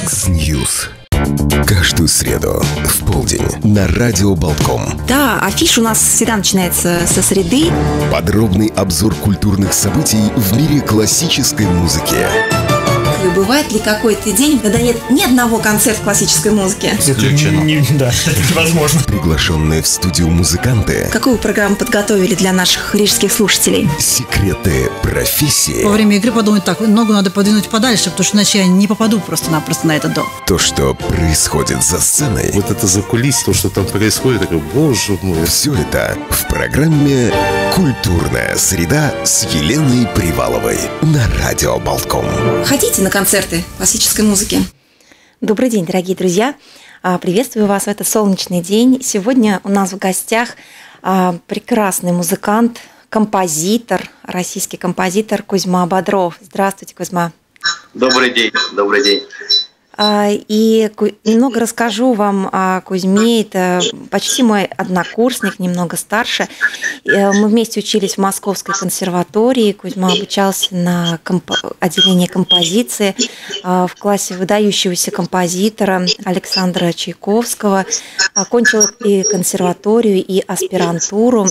X-News. Каждую среду в полдень на радио Болтком. Да, афиш у нас всегда начинается со среды. Подробный обзор культурных событий в мире классической музыки. Бывает ли какой-то день, когда нет ни одного концерта классической музыки? Исключено. Да, это невозможно. Приглашенные в студию музыканты. Какую программу подготовили для наших рижских слушателей? Секреты профессии. Во время игры подумать так, ногу надо подвинуть подальше, потому что иначе я не попаду просто-напросто на этот дом. То, что происходит за сценой. Вот это закулисье, то, что там происходит, такой, боже мой. Все это в программе «Культурная среда» с Еленой Приваловой на радио Болтком. Хотите на концерты классической музыки? Добрый день, дорогие друзья! Приветствую вас в этот солнечный день. Сегодня у нас в гостях прекрасный музыкант, композитор, российский композитор Кузьма Бодров. Здравствуйте, Кузьма. Добрый день, добрый день. И немного расскажу вам о Кузьме. Это почти мой однокурсник, немного старше. Мы вместе учились в Московской консерватории. Кузьма обучался на отделении композиции в классе выдающегося композитора Александра Чайковского. Окончил и консерваторию, и аспирантуру.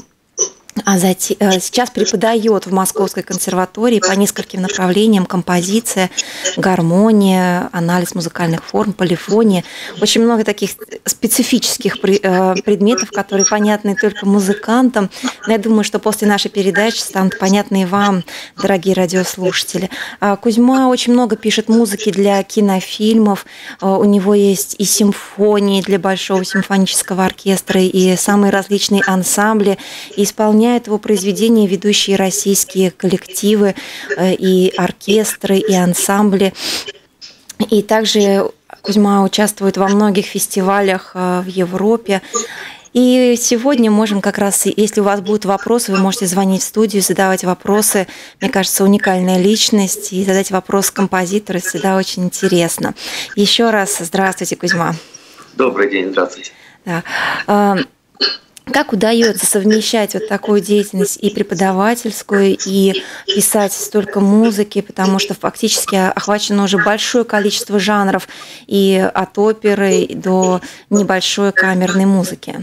Сейчас преподает в Московской консерватории по нескольким направлениям: композиция, гармония, анализ музыкальных форм, полифония. Очень много таких специфических предметов, которые понятны только музыкантам. Но я думаю, что после нашей передачи станут понятны и вам, дорогие радиослушатели. Кузьма очень много пишет музыки для кинофильмов. У него есть и симфонии для Большого симфонического оркестра, и самые различные ансамбли, и исполняет его произведения ведущие российские коллективы, и оркестры, и ансамбли. И также Кузьма участвует во многих фестивалях в Европе. И сегодня можем как раз, если у вас будут вопросы, вы можете звонить в студию, задавать вопросы. Мне кажется, уникальная личность, и задать вопрос композитору всегда очень интересно. Еще раз здравствуйте, Кузьма. Добрый день, здравствуйте. Да. Как удается совмещать вот такую деятельность и преподавательскую, и писать столько музыки, потому что фактически охвачено уже большое количество жанров, и от оперы до небольшой камерной музыки?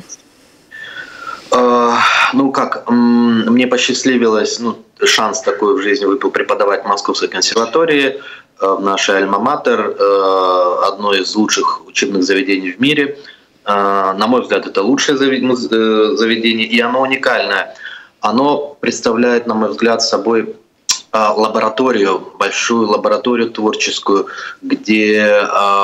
Мне посчастливилось, шанс такой в жизни выпал преподавать в Московской консерватории, в нашей альма-матер, одно из лучших учебных заведений в мире. На мой взгляд, это лучшее заведение, и оно уникальное. Оно представляет, на мой взгляд, собой лабораторию, большую лабораторию творческую, где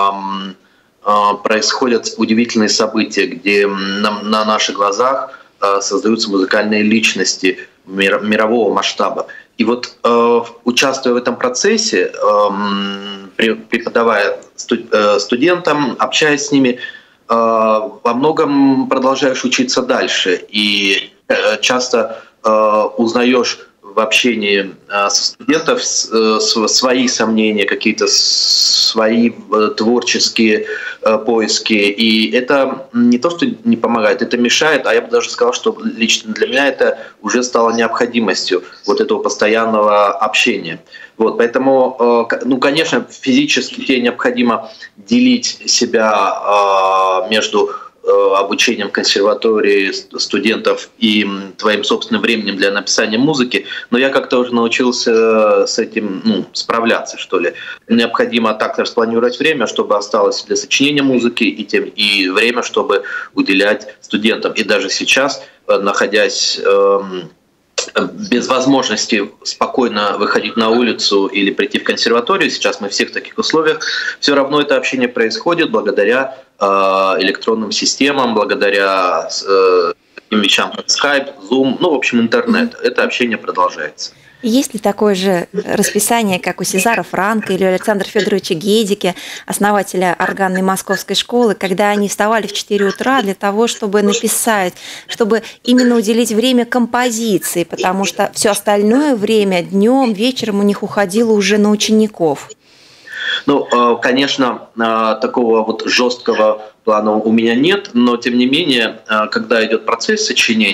происходят удивительные события, где на наших глазах создаются музыкальные личности мирового масштаба. И вот, участвуя в этом процессе, преподавая студентам, общаясь с ними, во многом продолжаешь учиться дальше, и часто узнаешь в общении со студентов свои сомнения, какие-то свои творческие поиски. И это не то, что не помогает, это мешает, а я бы даже сказал, что лично для меня это уже стало необходимостью вот этого постоянного общения. Вот, поэтому, конечно, физически тебе необходимо делить себя между обучением в консерватории студентов и твоим собственным временем для написания музыки, но я как-то уже научился с этим справляться, что ли. Необходимо так распланировать время, чтобы осталось для сочинения музыки, и время, чтобы уделять студентам. И даже сейчас, находясь без возможности спокойно выходить на улицу или прийти в консерваторию, сейчас мы все в таких условиях, все равно это общение происходит благодаря электронным системам, благодаря таким вещам, как Skype, Zoom, в общем, интернет. Это общение продолжается. Есть ли такое же расписание, как у Сезара Франка или Александра Федоровича Гедики, основателя органной московской школы, когда они вставали в 4 утра для того, чтобы написать, чтобы именно уделить время композиции, потому что все остальное время, днем, вечером у них уходило уже на учеников? Конечно, такого вот жесткого плана у меня нет, но тем не менее, когда идет процесс сочинения,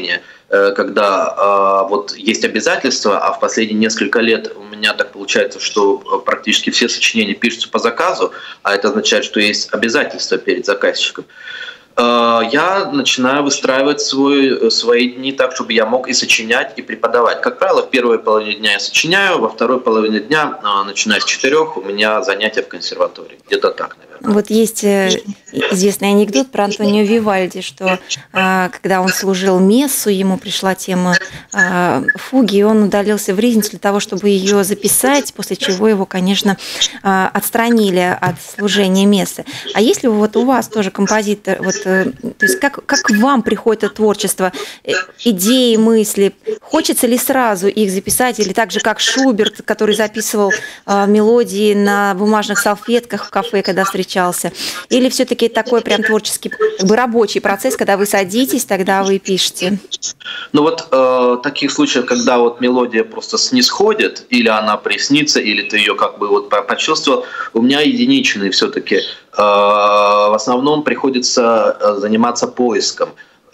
когда вот есть обязательства, а в последние несколько лет у меня так получается, что практически все сочинения пишутся по заказу, а это означает, что есть обязательства перед заказчиком, я начинаю выстраивать свои дни так, чтобы я мог и сочинять, и преподавать. Как правило, в первой половине дня я сочиняю, во второй половине дня, начиная с 4, у меня занятия в консерватории. Где-то так, наверное. Вот есть известный анекдот про Антонио Вивальди, что когда он служил мессу, ему пришла тема фуги, и он удалился в Ризниц для того, чтобы ее записать, после чего его, конечно, отстранили от служения мессы. А если вот у вас тоже композитор, вот, то есть как вам приходит это творчество, идеи, мысли, хочется ли сразу их записать, или так же, как Шуберт, который записывал мелодии на бумажных салфетках в кафе, когда встречался, или все-таки такой прям творческий, рабочий процесс, когда вы садитесь, тогда вы пишете? Ну вот таких случаев, когда вот мелодия просто снисходит, или она приснится, или ты ее как бы вот почувствовал, у меня единичные все-таки. В основном приходится заниматься поиском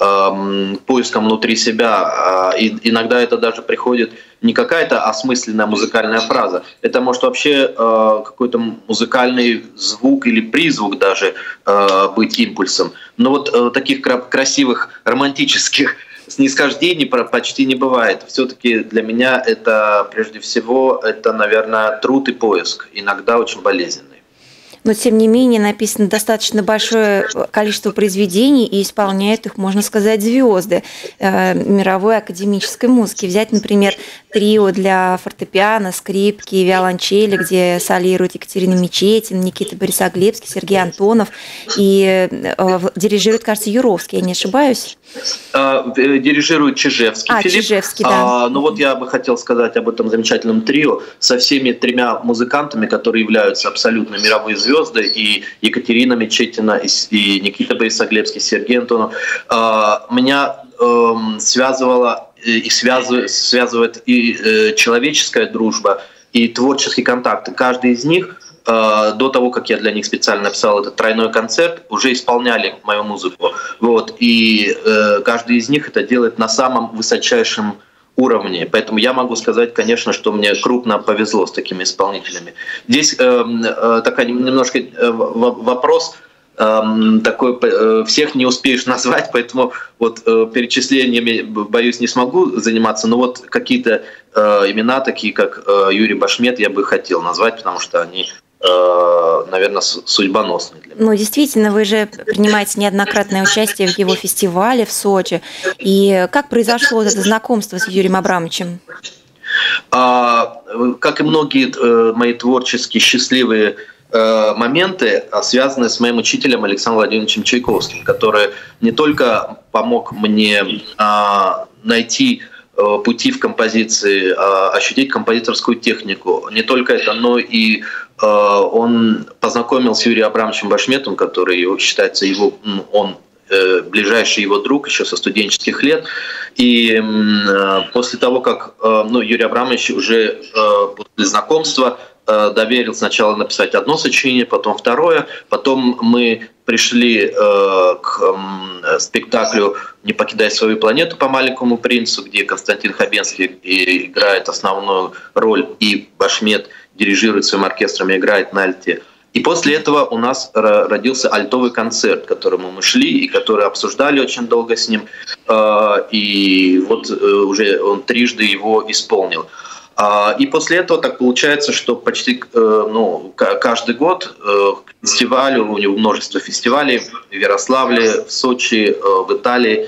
внутри себя. И иногда это даже приходит не какая-то осмысленная музыкальная фраза, это может вообще какой-то музыкальный звук или призвук даже быть импульсом. Но вот таких красивых романтических снисхождений почти не бывает. Все-таки для меня это прежде всего, это, наверное, труд и поиск, иногда очень болезненный. Но, тем не менее, написано достаточно большое количество произведений, и исполняют их, можно сказать, звезды мировой академической музыки. Взять, например, трио для фортепиано, скрипки, виолончели, где солируют Екатерина Мечетина, Никита Борисоглебский, Сергей Антонов, и дирижирует, кажется, Юровский, я не ошибаюсь? Дирижирует Чижевский. Филипп. Чижевский, да. Ну вот я бы хотел сказать об этом замечательном трио со всеми 3 музыкантами, которые являются абсолютно мировые звезды, и Екатерина Мечетина, и Никита Борисоглебский, Сергей Антонов. Меня связывала и связывает и человеческая дружба, и творческие контакты. Каждый из них до того, как я для них специально написал этот тройной концерт, уже исполняли мою музыку. Вот. И каждый из них это делает на самом высочайшем уровне. Поэтому я могу сказать, конечно, что мне крупно повезло с такими исполнителями. Здесь такая немножко вопрос такой, всех не успеешь назвать, поэтому вот перечислениями, боюсь, не смогу заниматься, но вот какие-то имена, такие как Юрий Башмет, я бы хотел назвать, потому что они, наверное, судьбоносные для меня. Ну, действительно, вы же принимаете неоднократное участие в его фестивале в Сочи. И как произошло это знакомство с Юрием Абрамовичем? Как и многие мои творческие счастливые моменты, связаны с моим учителем Александром Владимировичем Чайковским, который не только помог мне найти пути в композиции, ощутить композиторскую технику. Не только это, но и он познакомил с Юрием Абрамовичем Башметом, который считается он ближайший его друг еще со студенческих лет. И после того, как Юрий Абрамович уже после знакомства доверил сначала написать одно сочинение, потом второе, потом мы пришли к спектаклю «Не покидай свою планету» по «Маленькому принцу», где Константин Хабенский играет основную роль, и Башмет дирижирует своим оркестром и играет на альте. И после этого у нас родился альтовый концерт, к которому мы шли и который обсуждали очень долго с ним. И вот уже он трижды его исполнил. И после этого так получается, что почти каждый год к фестивалю, у него множество фестивалей в Ярославле, в Сочи, в Италии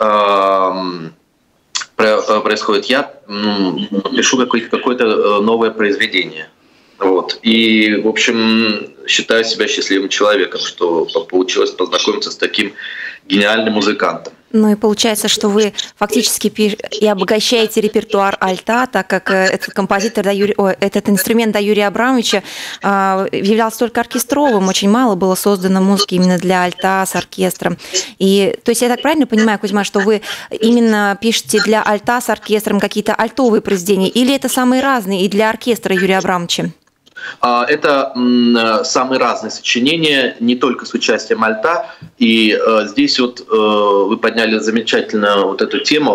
происходит. Я пишу какое-то новое произведение. Вот. И, в общем, считаю себя счастливым человеком, что получилось познакомиться с таким гениальным музыкантом. Ну и получается, что вы фактически и обогащаете репертуар альта, так как этот композитор, этот инструмент Юрия Абрамовича являлся только оркестровым, очень мало было создано музыки именно для альта с оркестром. И, то есть я так правильно понимаю, Кузьма, что вы именно пишете для альта с оркестром какие-то альтовые произведения, или это самые разные и для оркестра Юрия Абрамовича? Это самые разные сочинения, не только с участием альта. И здесь вот вы подняли замечательно вот эту тему.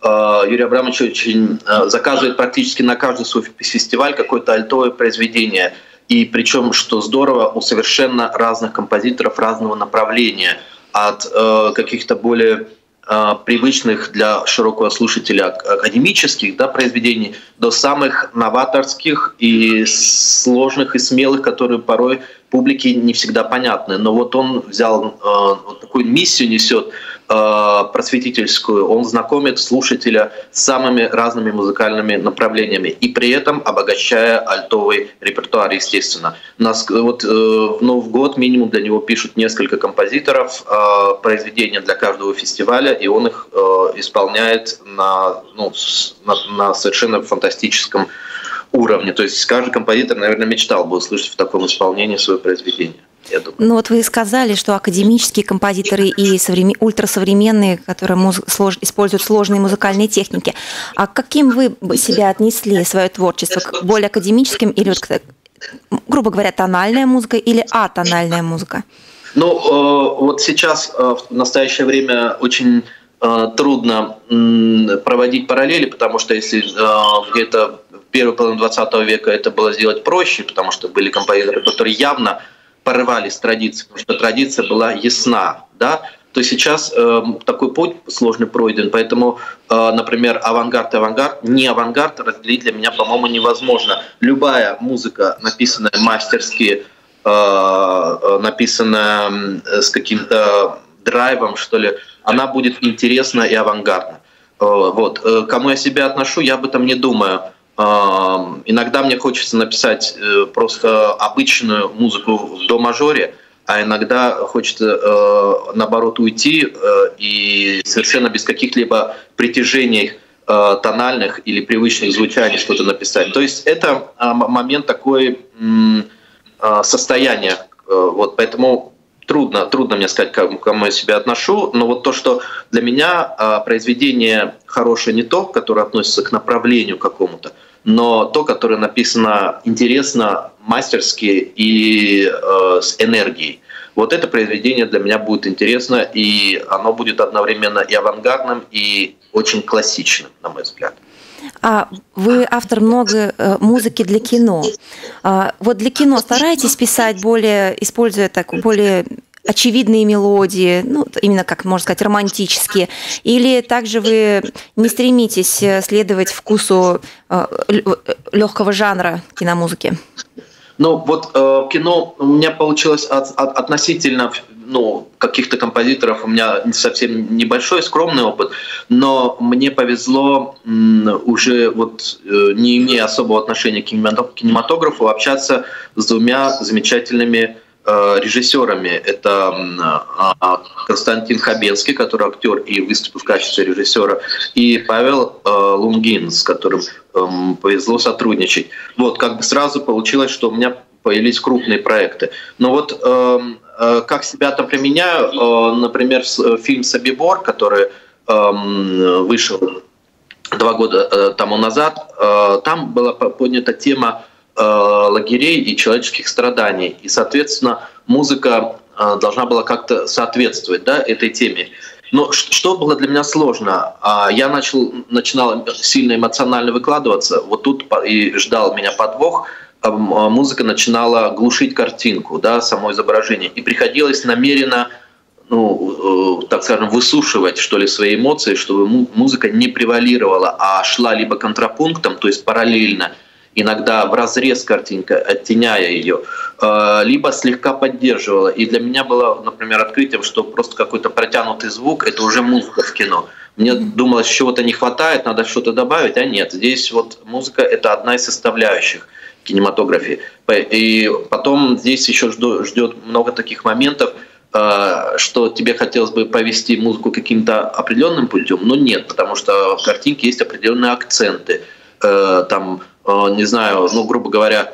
Юрий Абрамович очень заказывает практически на каждый свой фестиваль какое-то альтовое произведение. И причем, что здорово, у совершенно разных композиторов разного направления. От каких-то более привычных для широкого слушателя академических, да, произведений до самых новаторских и сложных и смелых, которые порой публике не всегда понятны. Но вот он взял вот такую миссию, несет просветительскую, он знакомит слушателя с самыми разными музыкальными направлениями и при этом обогащая альтовый репертуар, естественно. Вот в Новый год минимум для него пишут несколько композиторов произведения для каждого фестиваля, и он их исполняет на совершенно фантастическом уровне. То есть каждый композитор, наверное, мечтал бы услышать в таком исполнении свое произведение. Ну вот вы сказали, что академические композиторы и ультрасовременные, которые используют сложные музыкальные техники. А к каким вы бы себя отнесли, свое творчество? К более академическим или, грубо говоря, тональная музыка или атональная музыка? Ну, вот сейчас, в настоящее время, очень трудно проводить параллели, потому что если где-то в первой половине 20 века это было сделать проще, потому что были композиторы, которые явно порывались с традицией, потому что традиция была ясна, да, то сейчас такой путь сложный пройден, поэтому, например, авангард и авангард, не авангард разделить для меня, по-моему, невозможно. Любая музыка, написанная мастерски, написанная с каким-то драйвом, что ли, она будет интересна и авангардна. Вот. Кому я себя отношу, я об этом не думаю. Иногда мне хочется написать просто обычную музыку в до-мажоре, а иногда хочется, наоборот, уйти и совершенно без каких-либо притяжений тональных или привычных звучаний что-то написать. То есть это момент такой состояния. Вот, поэтому трудно мне сказать, к кому я себя отношу, но вот то, что для меня произведение хорошее не то, которое относится к направлению какому-то, но то, которое написано интересно, мастерски и с энергией. Вот это произведение для меня будет интересно, и оно будет одновременно и авангардным, и очень классичным, на мой взгляд. Вы автор много музыки для кино. Вот для кино стараетесь писать используя более очевидные мелодии, ну, именно, как можно сказать, романтические, или также вы не стремитесь следовать вкусу легкого жанра киномузыки? Ну, вот кино у меня получилось относительно каких-то композиторов, у меня совсем небольшой, скромный опыт, но мне повезло уже, не имея особого отношения к кинематографу, общаться с двумя замечательными режиссерами. Это Константин Хабенский, который актер и выступил в качестве режиссера, и Павел Лунгин, с которым повезло сотрудничать. Вот, как бы сразу получилось, что у меня появились крупные проекты. Но вот как себя там применяю, например, фильм «Собибор», который вышел 2 года тому назад, там была поднята тема лагерей и человеческих страданий. И, соответственно, музыка должна была как-то соответствовать, да, этой теме. Но что было для меня сложно? Я начинал сильно эмоционально выкладываться. Вот тут и ждал меня подвох. Музыка начинала глушить картинку, да, само изображение. И приходилось намеренно, так скажем, высушивать, что ли, свои эмоции, чтобы музыка не превалировала, а шла либо контрапунктом, то есть параллельно, иногда вразрез картинка, оттеняя ее, либо слегка поддерживала. И для меня было, например, открытием, что просто какой-то протянутый звук — это уже музыка в кино. Мне думалось, чего-то не хватает, надо что-то добавить, а нет. Здесь вот музыка — это одна из составляющих кинематографии. И потом здесь еще ждет много таких моментов, что тебе хотелось бы повести музыку каким-то определенным путем, но нет, потому что в картинке есть определенные акценты. Там, не знаю, грубо говоря,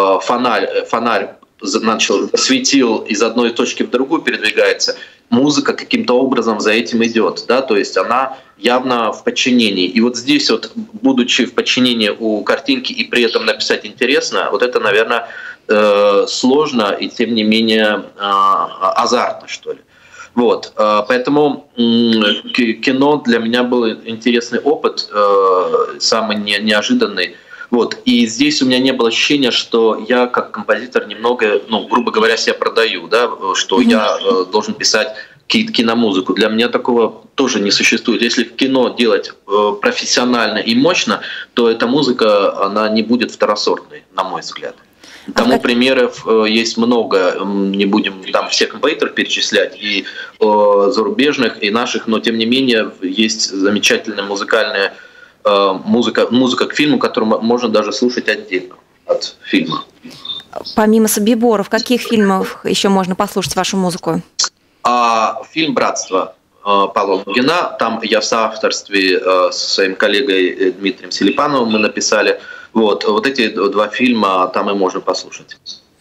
фонарь светил из одной точки в другую, передвигается, музыка каким-то образом за этим идет, да, то есть она явно в подчинении. И вот здесь вот, будучи в подчинении у картинки и при этом написать интересно, вот это, наверное, сложно и тем не менее азартно, что ли. Вот, поэтому кино для меня был интересный опыт, самый неожиданный. Вот, и здесь у меня не было ощущения, что я как композитор немного, ну, грубо говоря, себя продаю, да, что я должен писать киномузыку. Для меня такого тоже не существует. Если кино делать профессионально и мощно, то эта музыка, она не будет второсортной, на мой взгляд. Тому примеров есть много, не будем там всех композиторов перечислять, и зарубежных, и наших, но тем не менее есть замечательная музыкальная музыка к фильму, которую можно даже слушать отдельно от фильма. Помимо Собибора, в каких фильмах еще можно послушать вашу музыку? Фильм «Братство» Павла Лунгина. Там я в соавторстве со своим коллегой Дмитрием Селипановым мы написали. Вот эти два фильма там и можно послушать.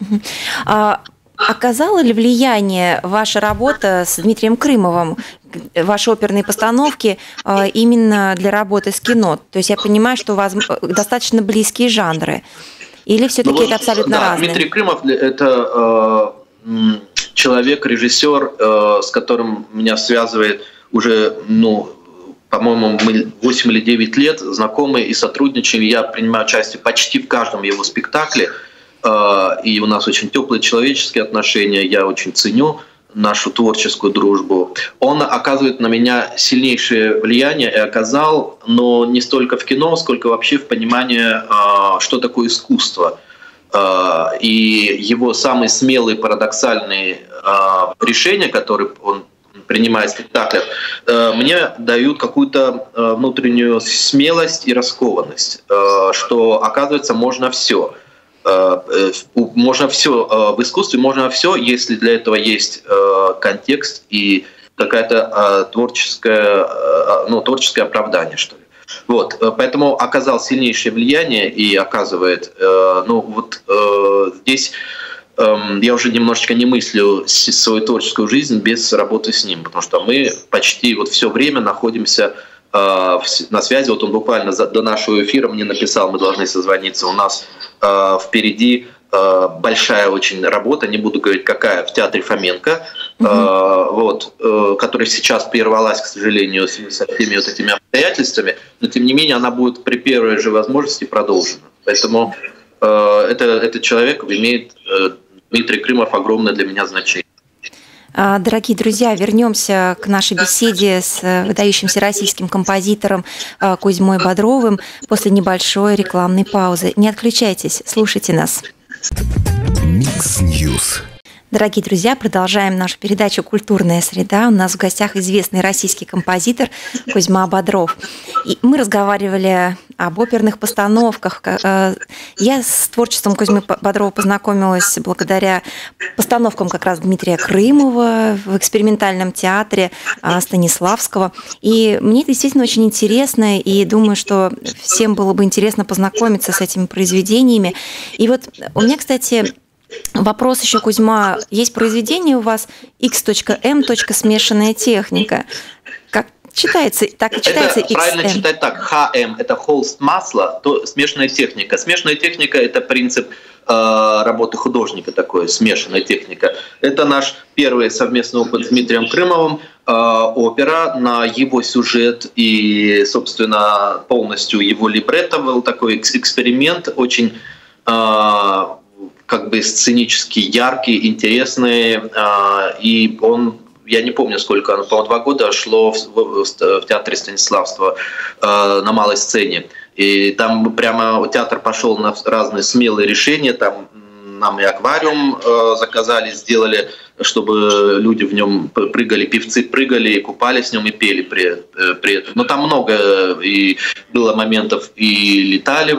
Оказала ли влияние ваша работа с Дмитрием Крымовым, ваши оперные постановки, именно для работы с кино? То есть я понимаю, что у вас достаточно близкие жанры. Или все-таки это абсолютно разные? Дмитрий Крымов – это человек, режиссер, с которым меня связывает уже, по-моему, мы 8 или 9 лет знакомы и сотрудничаем. Я принимаю участие почти в каждом его спектакле. И у нас очень теплые человеческие отношения. Я очень ценю нашу творческую дружбу. Он оказывает на меня сильнейшее влияние и оказал, но не столько в кино, сколько вообще в понимании, что такое искусство. И его самые смелые, парадоксальные решения, которые он принимает в спектаклях, мне дают какую-то внутреннюю смелость и раскованность, что, оказывается, можно все. Можно все в искусстве, можно все, если для этого есть контекст и какая-то творческое оправдание, что ли. Вот, поэтому оказал сильнейшее влияние и оказывает. Здесь я уже немножечко не мыслю свою творческую жизнь без работы с ним, потому что мы почти все время находимся на связи. Вот он буквально до нашего эфира мне написал, мы должны созвониться. У нас впереди большая очень работа, не буду говорить какая, в театре Фоменко, которая сейчас прервалась, к сожалению, со всеми этими обстоятельствами, но тем не менее она будет при первой же возможности продолжена. Поэтому этот человек имеет, Дмитрий Крымов, огромное для меня значение. Дорогие друзья, вернемся к нашей беседе с выдающимся российским композитором Кузьмой Бодровым после небольшой рекламной паузы. Не отключайтесь, слушайте нас. Микс Ньюс. Дорогие друзья, продолжаем нашу передачу «Культурная среда». У нас в гостях известный российский композитор Кузьма Бодров. И мы разговаривали об оперных постановках. Я с творчеством Кузьмы Бодрова познакомилась благодаря постановкам как раз Дмитрия Крымова в экспериментальном театре Станиславского. И мне это действительно очень интересно, и думаю, что всем было бы интересно познакомиться с этими произведениями. И вот у меня, кстати, вопрос еще, Кузьма. Есть произведение у вас X.M. смешанная техника. Как читается? Так и читается XM. Правильно читать так. HM – это холст масла, то смешанная техника. Смешанная техника – это принцип работы художника, такое, смешанная техника. Это наш первый совместный опыт с Дмитрием Крымовым. Опера на его сюжет и, собственно, полностью его либретто был такой эксперимент, очень сценически яркий, интересный, и он, я не помню сколько, оно, по-моему, 2 года шло в театре Станиславского на малой сцене. И там прямо театр пошел на разные смелые решения, там нам и аквариум заказали, сделали, чтобы люди в нем прыгали, певцы прыгали, купались в нем и пели при этом. Но там много и было моментов, и летали,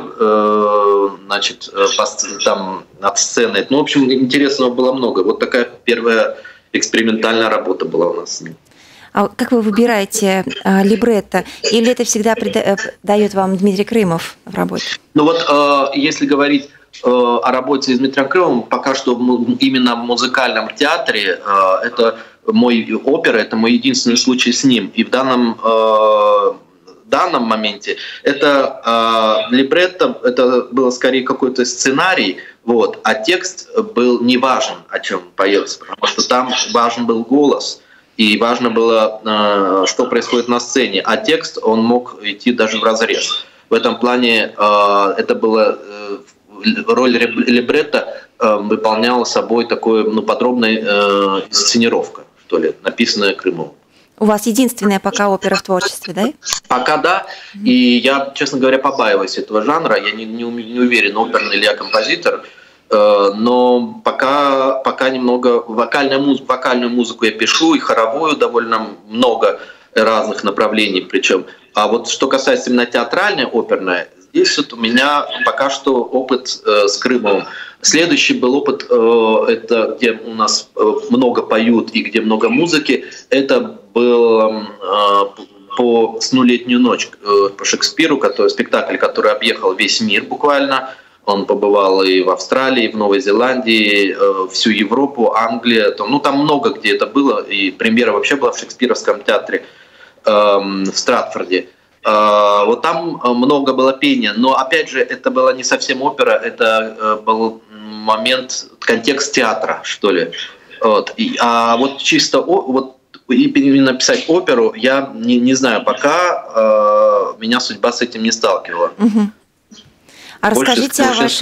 там над сценой. В общем, интересного было много. Вот такая первая экспериментальная работа была у нас с ним. А как вы выбираете либретто? Или это всегда дает вам Дмитрий Крымов в работе? Если говорить о работе с Дмитрием Крымовым, пока что именно в музыкальном театре это мой опера, это мой единственный случай с ним. И в данном моменте это либретто, это было скорее какой-то сценарий, а текст был не важен, о чем поется, потому что там важен был голос. и важно было, что происходит на сцене, а текст, он мог идти даже вразрез. В этом плане это было роль либретто выполняла собой такой подробная инсценировка, что ли, написанная Крымовым. У вас единственная пока опера в творчестве, да? Пока да, и я, честно говоря, побаиваюсь этого жанра, я не уверен, оперный ли я композитор, но пока немного вокальную музыку я пишу, и хоровую довольно много разных направлений причем. А вот что касается именно театральной, оперной, здесь вот у меня пока что опыт с Крымовым. Следующий был опыт, это где у нас много поют и где много музыки, это был по «100-летнюю ночь» по Шекспиру, спектакль, который объехал весь мир буквально. Он побывал и в Австралии, и в Новой Зеландии, всю Европу, Англию. Там много где это было, и премьера вообще была в Шекспировском театре в Стратфорде. Вот там много было пения, но опять же это была не совсем опера, это был момент, контекст театра, что ли. А вот чисто именно писать оперу, я не знаю, пока меня судьба с этим не сталкивала. Угу. А расскажите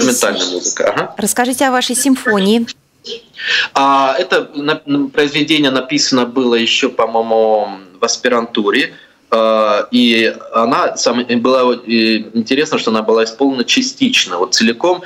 о вашей симфонии. Это произведение написано было еще, по-моему, в аспирантуре. И было интересно, что она была исполнена частично. Вот целиком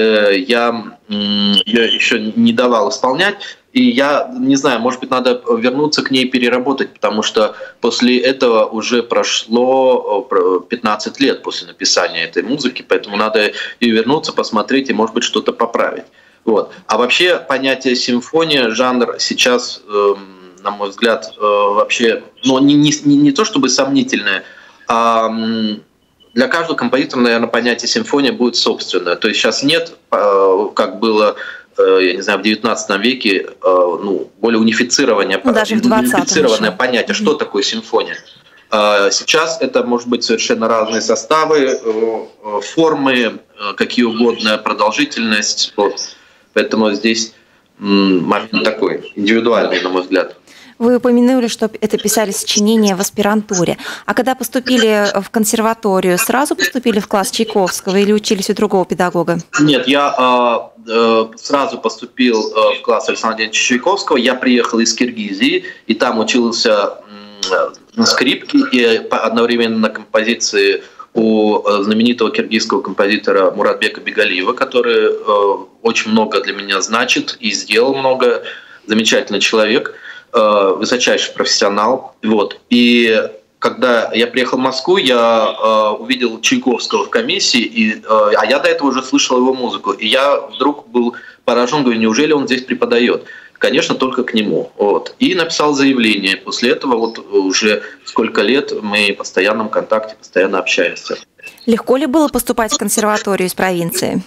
я ее еще не давал исполнять. И я не знаю, может быть, надо вернуться к ней, переработать, потому что после этого уже прошло 15 лет после написания этой музыки, поэтому надо и вернуться, посмотреть и, может быть, что-то поправить. Вот. А вообще понятие симфония, жанр сейчас, на мой взгляд, вообще не то чтобы сомнительное, а для каждого композитора, наверное, понятие симфония будет собственное. То есть сейчас нет, как было, я не знаю, в XIX веке, более унифицированное понятие, что такое симфония. Сейчас это может быть совершенно разные составы, формы, какие угодно, продолжительность. Поэтому здесь момент такой, индивидуальный, на мой взгляд. Вы упомянули, что это писали сочинения в аспирантуре. А когда поступили в консерваторию, сразу поступили в класс Чайковского или учились у другого педагога? Нет, я сразу поступил в класс Александра Леонидовича Чайковского. Я приехал из Киргизии, и там учился на скрипке и одновременно на композиции у знаменитого киргизского композитора Муратбека Бегалиева, который очень много для меня значит и сделал много. Замечательный человек, высочайший профессионал. И когда я приехал в Москву, я увидел Чайковского в комиссии, а я до этого уже слышал его музыку. И я вдруг был поражен, говорю, неужели он здесь преподает? Конечно, только к нему. И написал заявление. После этого уже сколько лет мы в постоянном контакте, постоянно общаемся. Легко ли было поступать в консерваторию из провинции?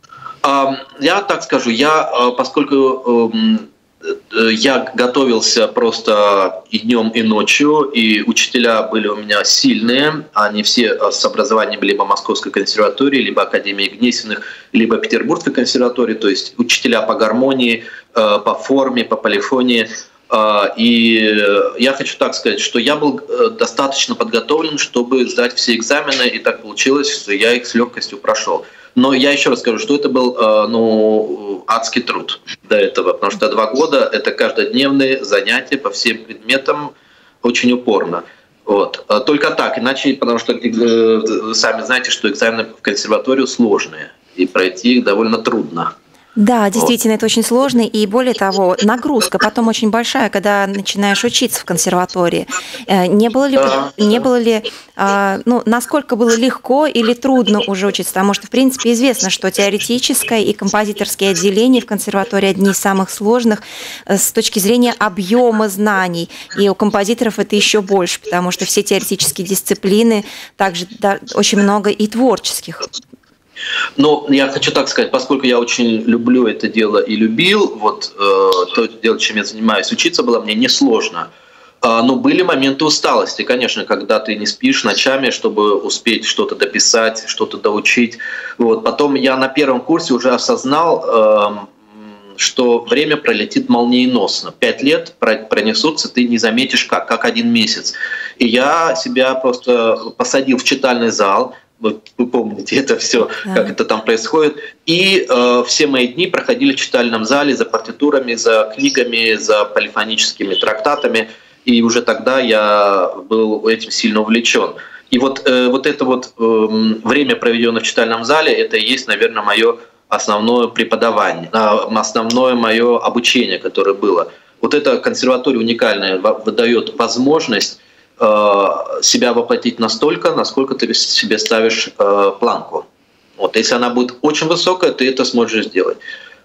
Я так скажу, поскольку я готовился просто и днем, и ночью, и учителя были у меня сильные, они все с образованием либо Московской консерватории, либо Академии Гнесиных, либо Петербургской консерватории, то есть учителя по гармонии, по форме, по полифонии. И я хочу так сказать, что я был достаточно подготовлен, чтобы сдать все экзамены, и так получилось, что я их с легкостью прошел. Но я еще раз скажу, что это был адский труд до этого, потому что 2 года — это каждодневные занятия по всем предметам очень упорно. Только так, иначе, потому что вы сами знаете, что экзамены в консерваторию сложные, и пройти их довольно трудно. Да, действительно, это очень сложно, и более того, нагрузка потом очень большая, когда начинаешь учиться в консерватории. Не было ли, насколько было легко или трудно уже учиться? Потому что, в принципе, известно, что теоретическое и композиторское отделение в консерватории одни из самых сложных с точки зрения объема знаний. И у композиторов это еще больше, потому что все теоретические дисциплины, также очень много и творческих. Но я хочу так сказать, поскольку я очень люблю это дело и любил, то дело, чем я занимаюсь, учиться было мне несложно. Но были моменты усталости, конечно, когда ты не спишь ночами, чтобы успеть что-то дописать, что-то доучить. Потом я на первом курсе уже осознал, что время пролетит молниеносно. 5 лет пронесутся, ты не заметишь как 1 месяц. И я себя просто посадил в читальный зал. Вы помните это все, как это там происходит. И все мои дни проходили в читальном зале за партитурами, за книгами, за полифоническими трактатами. И уже тогда я был этим сильно увлечен. И вот это время, проведенное в читальном зале, это и есть, наверное, мое основное преподавание, основное мое обучение, которое было. Вот эта консерватория уникальная, выдает возможность себя воплотить настолько, насколько ты себе ставишь планку. Вот, если она будет очень высокая, ты это сможешь сделать.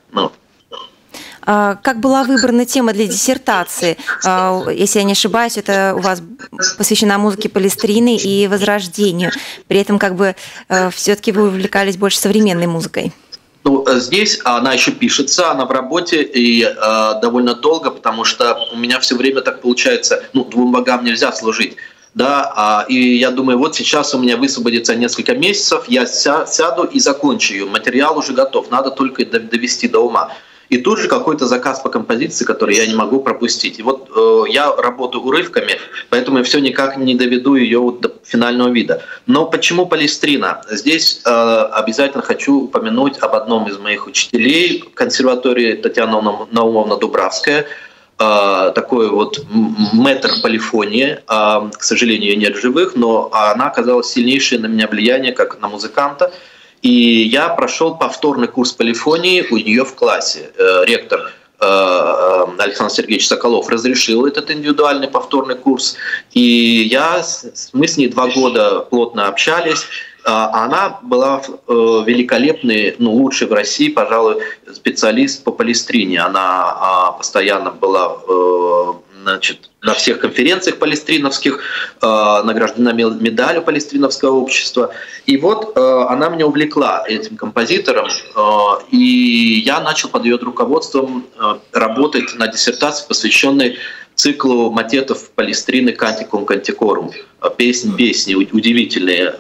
Как была выбрана тема для диссертации? Если я не ошибаюсь, это у вас посвящена музыке Палестрины и Возрождению. При этом все-таки вы увлекались больше современной музыкой. Здесь она еще пишется, она в работе и довольно долго, потому что у меня все время так получается, 2 богам нельзя служить. Да, и я думаю, вот сейчас у меня высвободится несколько месяцев, я сяду и закончу ее. Материал уже готов, надо только довести до ума. И тут же какой-то заказ по композиции, который я не могу пропустить. И вот я работаю урывками, поэтому я все никак не доведу ее до финального вида. Но почему Палестрина? Здесь обязательно хочу упомянуть об одном из моих учителей в консерватории, Татьяна Наумовна Дубравская. Такой вот мэтр полифонии. К сожалению, ее нет в живых, но она оказала сильнейшее на меня влияние как на музыканта. И я прошел повторный курс полифонии у нее в классе. Ректор Александр Сергеевич Соколов разрешил этот индивидуальный повторный курс. И мы с ней 2 года плотно общались. Она была великолепный, лучший в России, пожалуй, специалист по Палестрине. Она постоянно была на всех конференциях палестриновских, награждена медалью Палестриновского общества. И вот она меня увлекла этим композитором, и я начал под ее руководством работать на диссертации, посвященной циклу матетов Палестрины «Кантикум Кантикорум». Песни, удивительная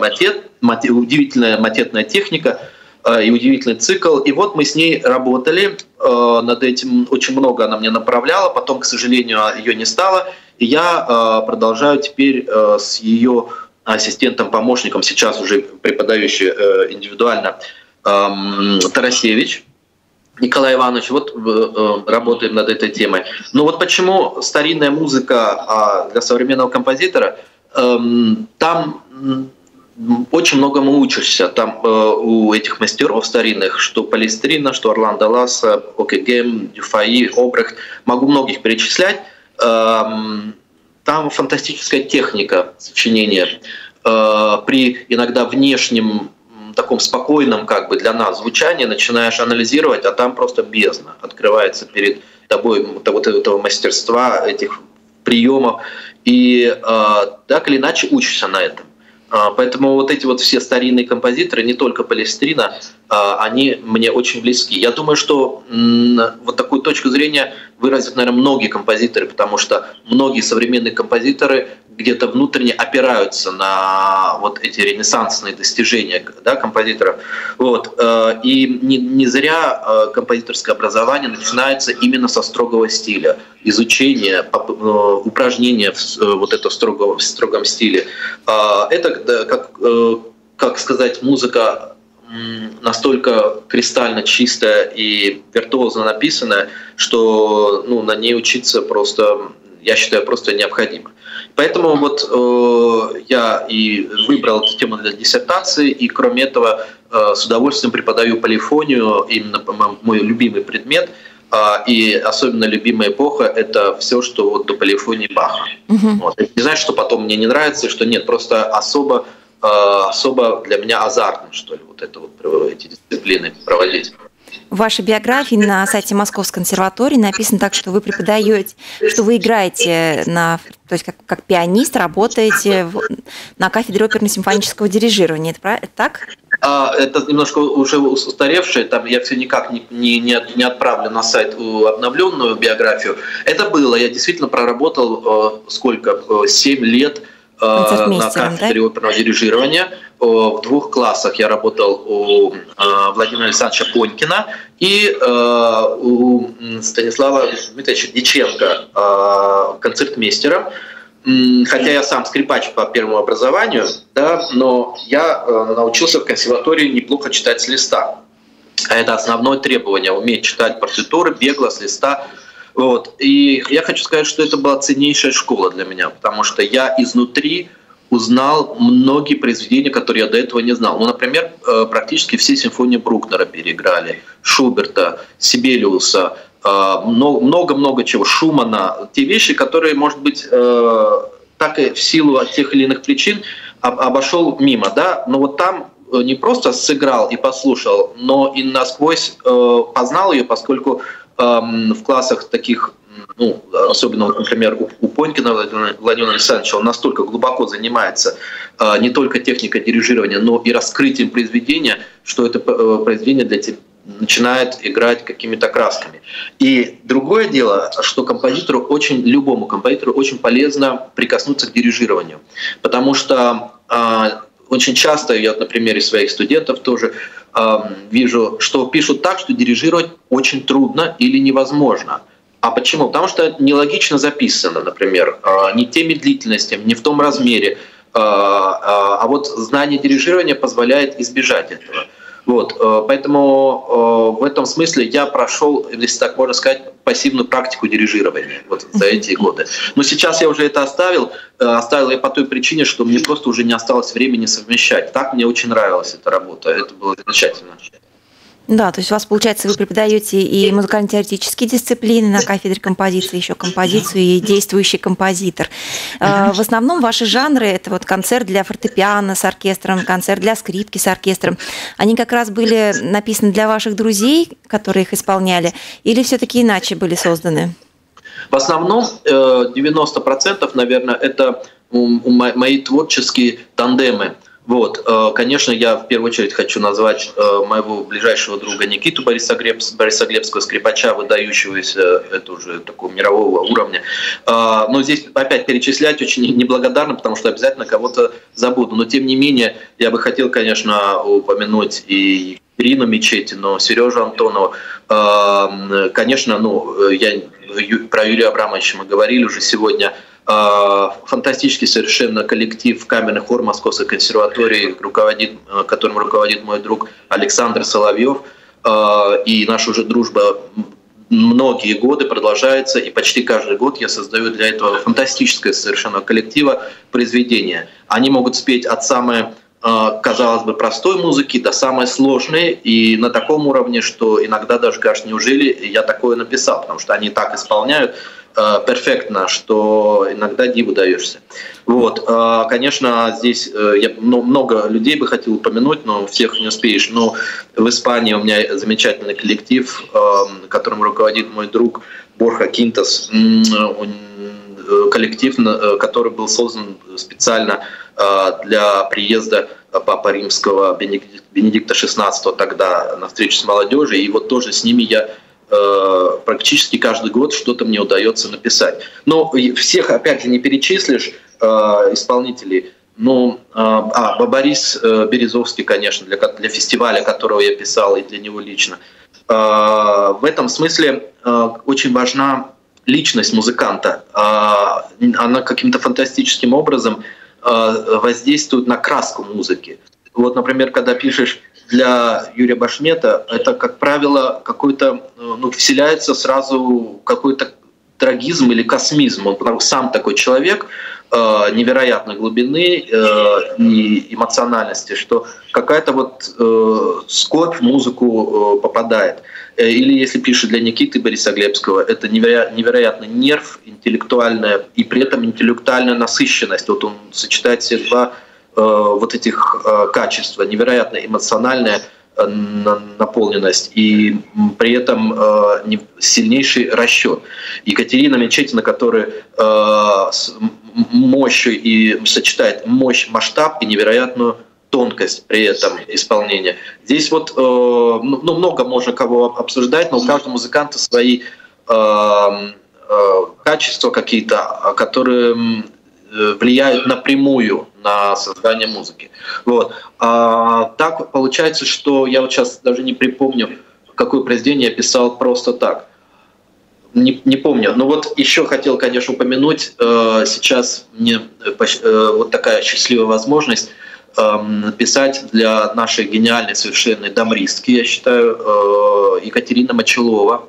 матетная техника и удивительный цикл. И вот мы с ней работали над этим, очень много она мне направляла, потом, к сожалению, ее не стало. И я продолжаю теперь с ее ассистентом-помощником, сейчас уже преподающий индивидуально, Тарасевич Николай Иванович, работаем над этой темой. Но вот почему старинная музыка для современного композитора, там очень многому учишься. Там у этих мастеров старинных, что Палестрина, что Орландо Ласса, Окегем, Дюфаи, Обрехт, могу многих перечислять. Там фантастическая техника сочинения. При иногда внешнем таком спокойном для нас звучании начинаешь анализировать, а там просто бездна открывается перед тобой вот этого мастерства, этих приемов. И так или иначе учишься на этом. Поэтому вот эти все старинные композиторы, не только Палестрина, они мне очень близки. Я думаю, что вот такую точку зрения выразят, наверное, многие композиторы, потому что многие современные композиторы где-то внутренне опираются на вот эти ренессансные достижения композиторов. И не зря композиторское образование начинается именно со строгого стиля, изучения, упражнения в строгом стиле. Это, как сказать, музыка настолько кристально чистая и виртуозно написанная, что на ней учиться просто, я считаю, просто необходимо. Поэтому я и выбрал эту тему для диссертации, и кроме этого с удовольствием преподаю полифонию, именно мой любимый предмет, и особенно любимая эпоха — это все, что до полифонии Баха. Это не значит, что потом мне не нравится, что нет, просто особо для меня азартно, что ли, эти дисциплины проводить. В вашей биографии на сайте Московской консерватории написано так, что вы преподаете, что вы играете то есть как пианист, работаете на кафедре оперно-симфонического дирижирования. Это так? Это немножко уже устаревшее, там я все никак не отправлю на сайт обновленную биографию. Это было, я действительно проработал 7 лет на кафедре оперного дирижирования. в 2 классах я работал у Владимира Александровича Понькина и у Станислава Дмитриевича Дьяченко, концертмейстера. Хотя я сам скрипач по первому образованию, да, но я научился в консерватории неплохо читать с листа. А это основное требование — уметь читать партитуры бегло с листа. Вот. И я хочу сказать, что это была ценнейшая школа для меня, потому что я изнутри узнал многие произведения, которые я до этого не знал. Ну, например, практически все симфонии Брукнера переиграли, Шуберта, Сибелиуса, много-много чего, Шумана. Те вещи, которые, может быть, так и в силу от тех или иных причин обошел мимо, да, но вот там не просто сыграл и послушал, но и насквозь познал ее, поскольку в классах таких, ну, особенно, например, у Понькина Владимира Александровича, он настолько глубоко занимается не только техникой дирижирования, но и раскрытием произведения, что это произведение для тебя начинает играть какими-то красками. И другое дело, что любому композитору очень полезно прикоснуться к дирижированию, потому что очень часто, я на примере своих студентов тоже вижу, что пишут так, что дирижировать очень трудно или невозможно. А почему? Потому что нелогично записано, например, не теми длительностями, не в том размере. А вот знание дирижирования позволяет избежать этого. Вот, поэтому в этом смысле я прошел, если так можно сказать, пассивную практику дирижирования вот за эти годы. Но сейчас я уже это оставил я по той причине, что мне просто уже не осталось времени совмещать. Так мне очень нравилась эта работа, это было замечательно. Да, то есть у вас, получается, вы преподаете и музыкально-теоретические дисциплины на кафедре композиции, еще композицию и действующий композитор. В основном ваши жанры – это вот концерт для фортепиано с оркестром, концерт для скрипки с оркестром. Они как раз были написаны для ваших друзей, которые их исполняли, или все-таки иначе были созданы? В основном 90%, наверное, это мои творческие тандемы. Вот, конечно, я в первую очередь хочу назвать моего ближайшего друга Никиту Борисоглебского, скрипача, выдающегося, это уже такого мирового уровня. Но здесь опять перечислять очень неблагодарно, потому что обязательно кого-то забуду. Но тем не менее, я бы хотел, конечно, упомянуть и Ирину Мечетину, Сережу Антонову. Конечно, я про Юрия Абрамовича мы говорили уже сегодня. Фантастический совершенно коллектив камерный хор Московской консерватории, которым руководит мой друг Александр Соловьев. И наша уже дружба многие годы продолжается, и почти каждый год я создаю для этого фантастическое совершенно коллектива произведения. Они могут спеть от самой, казалось бы, простой музыки до самой сложной, и на таком уровне, что иногда даже кажется, неужели я такое написал, потому что они так исполняют перфектно, что иногда диву даешься. Вот. Конечно, здесь я много людей бы хотел упомянуть, но всех не успеешь. Но в Испании у меня замечательный коллектив, которым руководит мой друг Борха Кинтас. Коллектив, который был создан специально для приезда Папы Римского Бенедикта XVI тогда на встречу с молодежью. И вот тоже с ними я практически каждый год что-то мне удается написать. Но всех, опять же, не перечислишь исполнителей. Борис Березовский, конечно, для фестиваля, которого я писал, и для него лично. В этом смысле очень важна личность музыканта. Она каким-то фантастическим образом воздействует на краску музыки. Вот, например, когда пишешь для Юрия Башмета, это, как правило, какой-то, вселяется сразу какой-то трагизм или космизм. Он сам такой человек невероятной глубины и эмоциональности, что какая-то вот скорбь в музыку попадает. Или если пишет для Никиты Борисоглебского, это невероятный нерв, интеллектуальная и при этом интеллектуальная насыщенность. Вот он сочетает все два вот этих качества, невероятная эмоциональная наполненность и при этом сильнейший расчет. Екатерина Мечетина, которая с мощью и сочетает мощь, масштаб и невероятную тонкость при этом исполнения. Здесь вот много можно кого обсуждать, но у каждого музыканта свои качества какие-то, которые влияют напрямую на создание музыки. Вот. Так получается, что я вот сейчас даже не припомню, какое произведение я писал просто так. Не помню. Но вот еще хотел, конечно, упомянуть, сейчас мне вот такая счастливая возможность писать для нашей гениальной совершенной дамристки, я считаю, Екатерина Мочелова.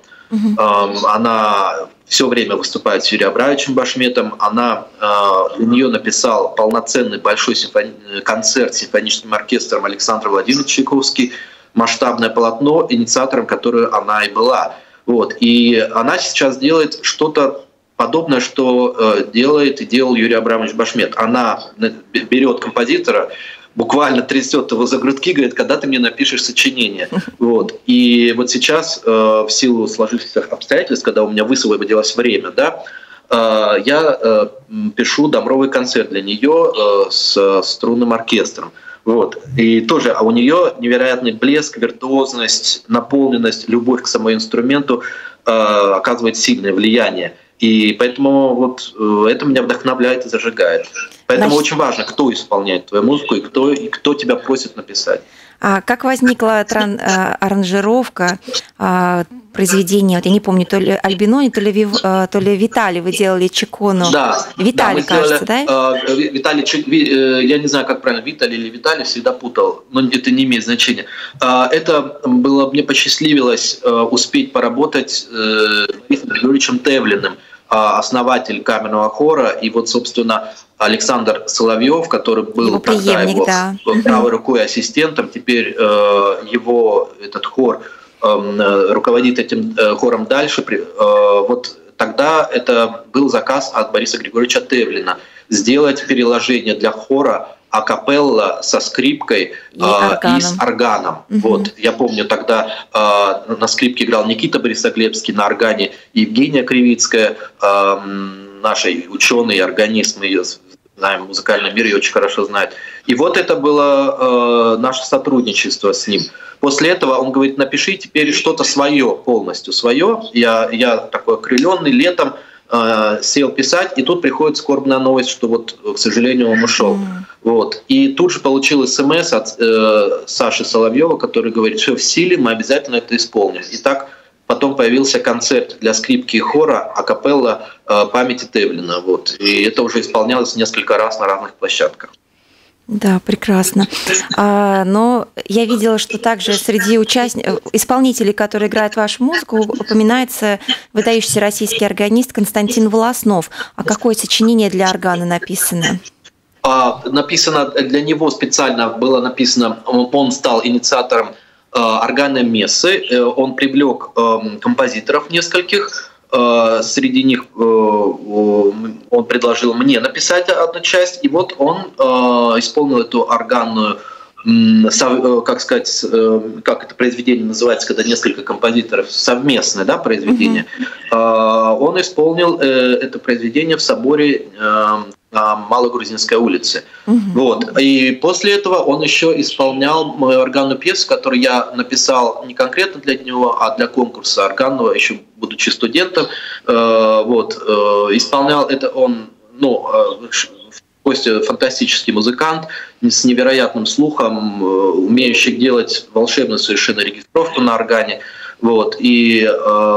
Она все время выступает с Юрием Абрамовичем Башметом. Она для нее написала полноценный большой концерт с симфоническим оркестром Александр Владимирович Чайковский, масштабное полотно, инициатором которого она и была. Вот. И она сейчас делает что-то подобное, что делает и делал Юрий Абрамович Башмет. Она берет композитора, буквально трясет его за грудки, говорит, когда ты мне напишешь сочинение. Вот. И вот сейчас, в силу сложившихся обстоятельств, когда у меня высвободилось время, да, я пишу домровый концерт для нее с струнным оркестром. Вот. И тоже у нее невероятный блеск, виртуозность, наполненность, любовь к самому инструменту оказывает сильное влияние. И поэтому вот это меня вдохновляет и зажигает. Поэтому очень важно, кто исполняет твою музыку и кто тебя просит написать. А как возникла аранжировка произведения? Вот я не помню, то ли Альбинони, то ли Виталий вы делали Чикону. Да, Виталий, да, кажется, да? Виталий, я не знаю, как правильно, Виталий или Виталий, всегда путал, но это не имеет значения. Это было, мне посчастливилось успеть поработать с Борисом Григорьевичем Тевлиным, основатель камерного хора, и вот, собственно, Александр Соловьев, который был тогда его правой рукой ассистентом, теперь его этот хор руководит этим хором дальше. Вот тогда это был заказ от Бориса Григорьевича Тевлина сделать переложение для хора акапелла со скрипкой и с органом. Вот. Я помню, тогда на скрипке играл Никита Борисоглебский, на органе Евгения Кривицкая, наши ученые, органист, мы ее знаем в музыкальном мире, ее очень хорошо знают. И вот это было наше сотрудничество с ним. После этого он говорит, напиши теперь что-то свое, полностью свое. Я такой окрыленный, летом сел писать, и тут приходит скорбная новость, что вот, к сожалению, он ушел. Вот. И тут же получил СМС от Саши Соловьева, который говорит, что в силе, мы обязательно это исполним. И так потом появился концерт для скрипки и хора акапелла памяти Тевлина. Вот. И это уже исполнялось несколько раз на разных площадках. Да, прекрасно. Но я видела, что также среди исполнителей, которые играют вашу музыку, упоминается выдающийся российский органист Константин Волоснов. А какое сочинение для органа написано? Написано для него специально, было написано, он стал инициатором органной мессы, он привлек композиторов нескольких, среди них он предложил мне написать одну часть, и вот он исполнил эту органную, как сказать, как это произведение называется, когда несколько композиторов, совместное, да, произведение. Он исполнил это произведение в соборе на Малогрузинской улице. Вот. И после этого он еще исполнял мою органную пьесу, которую я написал не конкретно для него, а для конкурса органного, еще будучи студентом. Вот. Исполнял это он, Костя фантастический музыкант с невероятным слухом, умеющий делать волшебную совершенно регистровку на органе. Вот. И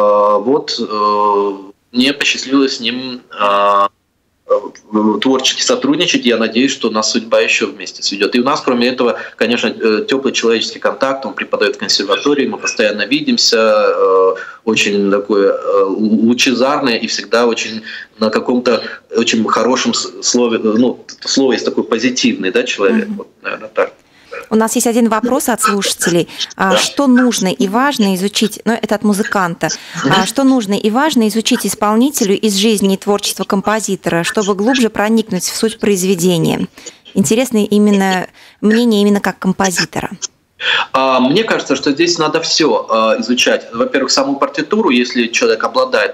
мне посчастливилось с ним творчески сотрудничать. Я надеюсь, что нас судьба еще вместе сведет. И у нас, кроме этого, конечно, теплый человеческий контакт. Он преподает в консерватории, мы постоянно видимся, очень такое лучезарное и всегда очень на каком-то очень хорошем слове. Слово есть такой позитивный, да, человек. Вот, наверное, так. У нас есть один вопрос от слушателей. Что нужно и важно изучить, это от музыканта, что нужно и важно изучить исполнителю из жизни и творчества композитора, чтобы глубже проникнуть в суть произведения? Интересно именно мнение именно как композитора. Мне кажется, что здесь надо все изучать. Во-первых, саму партитуру, если человек обладает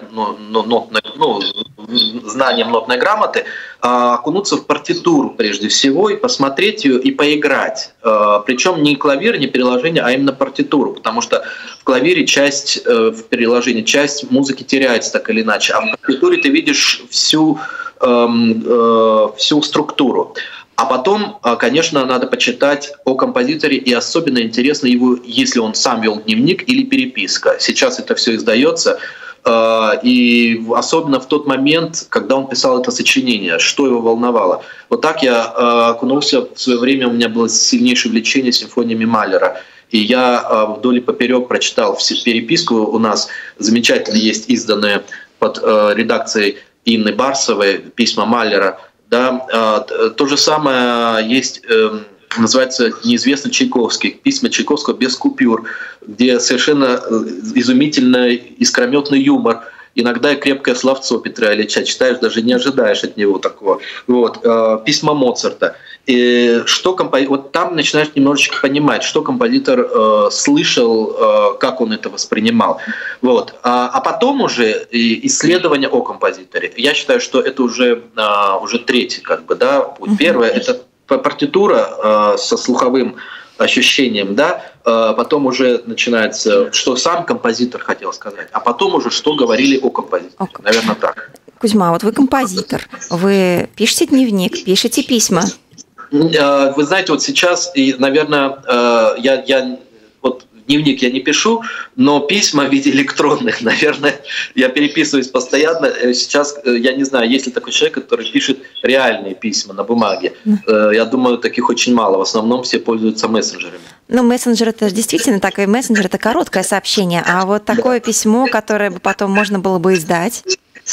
знанием нотной грамоты, окунуться в партитуру прежде всего и посмотреть ее и поиграть. Причем не клавир, не переложение, а именно партитуру, потому что в клавире в переложении часть музыки теряется так или иначе, а в партитуре ты видишь всю структуру. А потом, конечно, надо почитать о композиторе, и особенно интересно его, если он сам вел дневник или переписка. Сейчас это все издается, и особенно в тот момент, когда он писал это сочинение, что его волновало. Вот так я окунулся в свое время, у меня было сильнейшее влечение симфониями Малера. И я вдоль и поперек прочитал всю переписку. У нас замечательно есть изданные под редакцией Инны Барсовой письма Малера. Да, то же самое есть, называется «Неизвестный Чайковский», письма Чайковского без купюр, где совершенно изумительный искрометный юмор, иногда и крепкое словцо Петра Ильича. Читаешь, даже не ожидаешь от него такого. Вот. Письма Моцарта. И что вот там начинаешь немножечко понимать, что композитор слышал, как он это воспринимал. Вот. А потом уже исследование о композиторе. Я считаю, что это уже третий как бы, да, путь. Первое — это партитура со слуховым ощущением, да, потом уже начинается, что сам композитор хотел сказать, а потом уже, что говорили о композиторе. Наверное, так. Кузьма, вот вы композитор, вы пишете дневник, пишете письма. Вы знаете, вот сейчас, наверное, я вот дневник я не пишу, но письма в виде электронных, наверное, я переписываюсь постоянно. Сейчас я не знаю, есть ли такой человек, который пишет реальные письма на бумаге. Я думаю, таких очень мало. В основном все пользуются мессенджерами. Ну, мессенджер — это действительно такой мессенджер, это короткое сообщение, а вот такое письмо, которое бы потом можно было бы издать.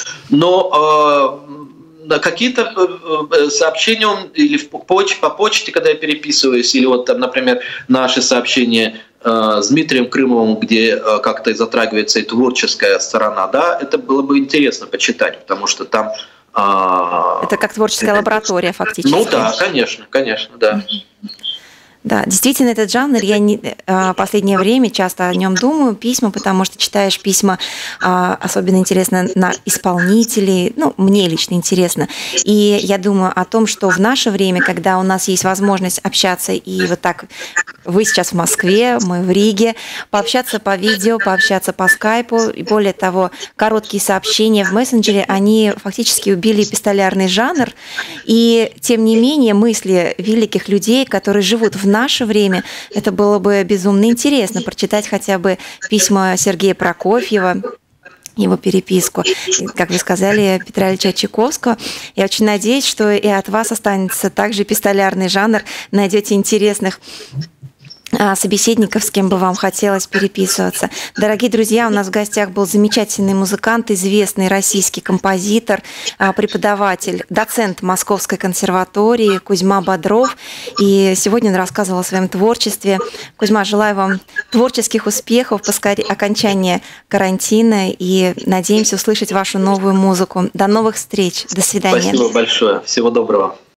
Но какие-то сообщения или по почте, когда я переписываюсь, или вот там, например, наши сообщения с Дмитрием Крымовым, где как-то затрагивается и творческая сторона, да, это было бы интересно почитать, потому что там... Это как творческая лаборатория фактически. Ну да, конечно, да. Да, действительно, этот жанр, я в последнее время часто о нем думаю, письма, потому что читаешь письма, особенно интересно на исполнителей, ну, мне лично интересно. И я думаю о том, что в наше время, когда у нас есть возможность общаться, и вот так, вы сейчас в Москве, мы в Риге, пообщаться по видео, пообщаться по скайпу, и более того, короткие сообщения в мессенджере, они фактически убили эпистолярный жанр, и тем не менее мысли великих людей, которые живут в наше время, это было бы безумно интересно прочитать хотя бы письма Сергея Прокофьева, его переписку, и, как вы сказали, Петра Ильича Чайковского. Я очень надеюсь, что и от вас останется также эпистолярный жанр, найдете интересных собеседников, с кем бы вам хотелось переписываться. Дорогие друзья, у нас в гостях был замечательный музыкант, известный российский композитор, преподаватель, доцент Московской консерватории Кузьма Бодров. И сегодня он рассказывал о своем творчестве. Кузьма, желаю вам творческих успехов, поскорее окончания карантина, и надеемся услышать вашу новую музыку. До новых встреч. До свидания. Спасибо большое. Всего доброго.